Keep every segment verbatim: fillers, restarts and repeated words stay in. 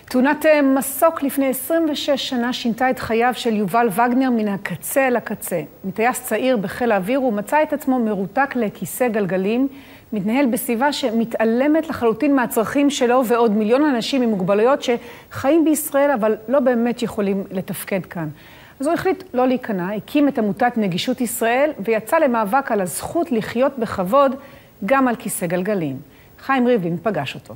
תאונת מסוק לפני עשרים ושש שנה שינתה את חייו של יובל וגנר מן הקצה אל הקצה. מטייס צעיר בחיל האוויר הוא מצא את עצמו מרותק לכיסא גלגלים, מתנהל בסביבה שמתעלמת לחלוטין מהצרכים שלו ועוד מיליון אנשים עם מוגבלויות שחיים בישראל אבל לא באמת יכולים לתפקד כאן. אז הוא החליט לא להיכנע, הקים את עמותת נגישות ישראל ויצא למאבק על הזכות לחיות בכבוד גם על כיסא גלגלים. חיים ריבלין פגש אותו.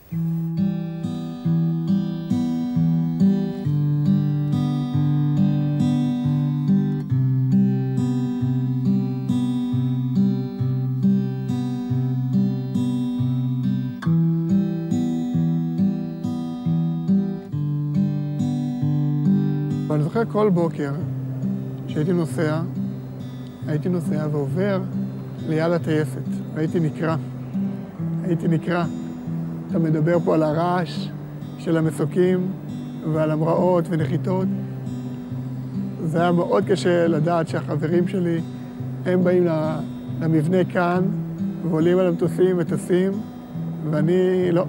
אני זוכר כל בוקר שהייתי נוסע, הייתי נוסע ועובר ליד הטייסת, והייתי נקרא. הייתי נקרא. אתה מדבר פה על הרעש של המסוקים ועל המראות ונחיתות. זה היה מאוד קשה לדעת שהחברים שלי, הם באים למבנה כאן ועולים על המטוסים וטסים, ואני לא.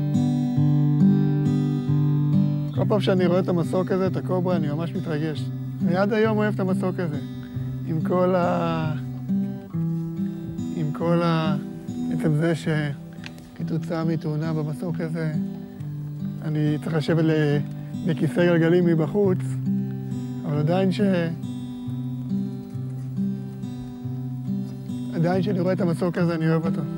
כל פעם שאני רואה את המסוק הזה, את הקוברה, אני ממש מתרגש. ועד היום אוהב את המסוק הזה. עם כל ה... עם כל ה... בעצם זה שכתוצאה מתאונה במסוק הזה, אני צריך לשבת לכיסא גלגלים מבחוץ, אבל עדיין ש... עדיין שאני רואה את המסוק הזה, אני אוהב אותו.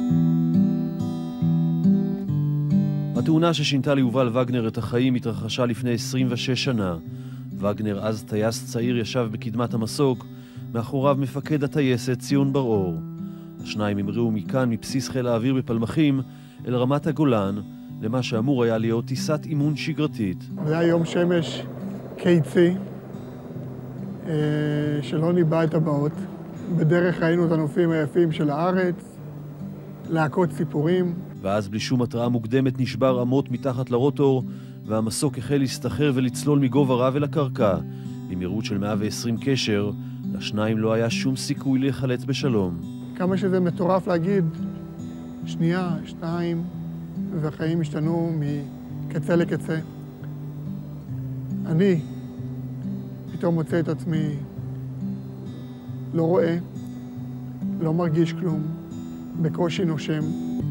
התאונה ששינתה ליובל וגנר את החיים התרחשה לפני עשרים ושש שנה. וגנר, אז טייס צעיר, ישב בקדמת המסוק, מאחוריו מפקד הטייסת ציון בר-אור. השניים המריאו מכאן מבסיס חיל האוויר בפלמחים אל רמת הגולן, למה שאמור היה להיות טיסת אימון שגרתית. זה היה יום שמש קיצי, שלא ניבא את הבאות. בדרך ראינו את הנופים היפים של הארץ, להקות סיפורים. ואז בלי שום התראה מוקדמת נשבר אמות מתחת לרוטור, והמסוק החל להסתחרר ולצלול מגובה רב אל הקרקע. במהירות של מאה ועשרים קשר, לשניים לא היה שום סיכוי להיחלץ בשלום. כמה שזה מטורף להגיד, שנייה, שתיים, והחיים השתנו מקצה לקצה. אני פתאום מוצא את עצמי לא רואה, לא מרגיש כלום, בקושי נושם.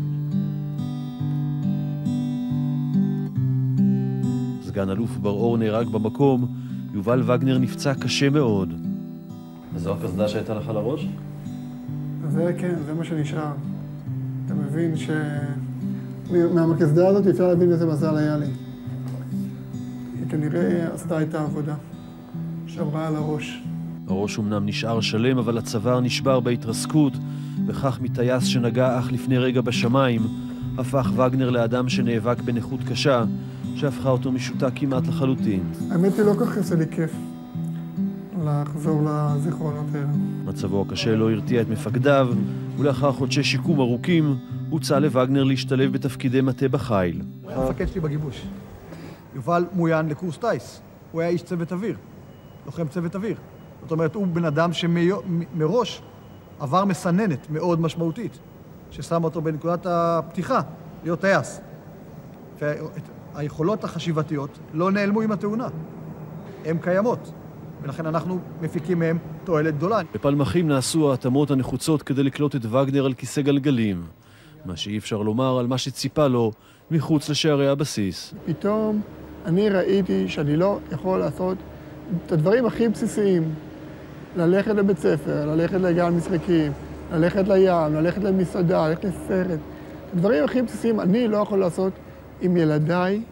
סגן אלוף בר-אור נהרג במקום, יובל וגנר נפצע קשה מאוד. וזו הקסדה שהייתה לך לראש? זה כן, זה מה שנשאר. אתה מבין ש... מהקסדה הזאת אפשר להבין איזה מזל היה לי. היא כנראה עשתה את העבודה, שברה על הראש. הראש אומנם נשאר שלם, אבל הצוואר נשבר בהתרסקות, וכך מטייס שנגע אך לפני רגע בשמיים, הפך וגנר לאדם שנאבק בנכות קשה, שהפכה אותו משותק כמעט לחלוטין. האמת היא לא כל כך עושה לי כיף לחזור לזיכרונות האלה. מצבו הקשה לא הרתיע את מפקדיו, ולאחר חודשי שיקום ארוכים, הוצע לווגנר להשתלב בתפקידי מטה בחיל. הוא היה המפקד שלי בגיבוש. יובל מוין לקורס טייס. הוא היה איש צוות אוויר, לוחם צוות אוויר. זאת אומרת, הוא בן אדם שמראש עבר מסננת מאוד משמעותית, ששם אותו בנקודת הפתיחה, להיות טייס. והיכולות החשיבתיות לא נעלמו עם התאונה. הן קיימות, ולכן אנחנו מפיקים מהם תועלת גדולה. בפלמחים נעשו ההתאמות הנחוצות כדי לקלוט את וגנר על כיסא גלגלים, מה שאי אפשר לומר על מה שציפה לו מחוץ לשערי הבסיס. פתאום אני ראיתי שאני לא יכול לעשות את הדברים הכי בסיסיים. ללכת לבית ספר, ללכת לגן משחקים, ללכת לים, ללכת למסעדה, ללכת לסרט. הדברים הכי בסיסיים אני לא יכול לעשות עם ילדיי.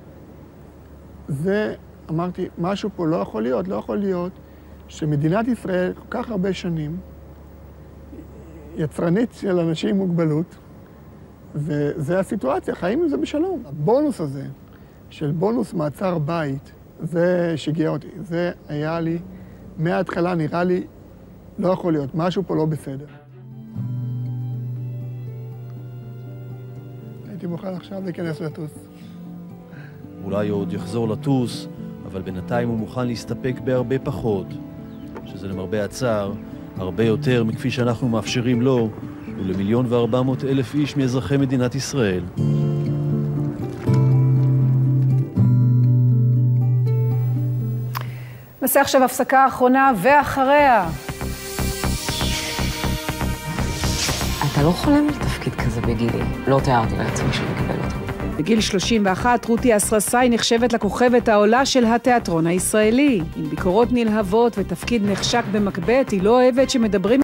זה, אמרתי, משהו פה לא יכול להיות, לא יכול להיות שמדינת ישראל כל כך הרבה שנים יצרנית של אנשים עם מוגבלות, וזה הסיטואציה, חיים עם זה בשלום. הבונוס הזה של בונוס מעצר בית, זה שגיע אותי, זה היה לי, מההתחלה נראה לי, לא יכול להיות, משהו פה לא בסדר. הייתי מוכן עכשיו להיכנס לטוס. אולי עוד יחזור לטוס, אבל בינתיים הוא מוכן להסתפק בהרבה פחות, שזה למרבה הצער, הרבה יותר מכפי שאנחנו מאפשרים לו, ולמיליון וארבע מאות אלף איש מאזרחי מדינת ישראל. נעשה עכשיו הפסקה האחרונה ואחריה. אתה לא חולם על תפקיד כזה בגילי. לא תיארתי לעצמי שאני אקבל אותו. בגיל שלושים ואחת, רותי אסרסאי נחשבת לכוכבת העולה של התיאטרון הישראלי. עם ביקורות נלהבות ותפקיד נחשק במקבט, היא לא אוהבת שמדברים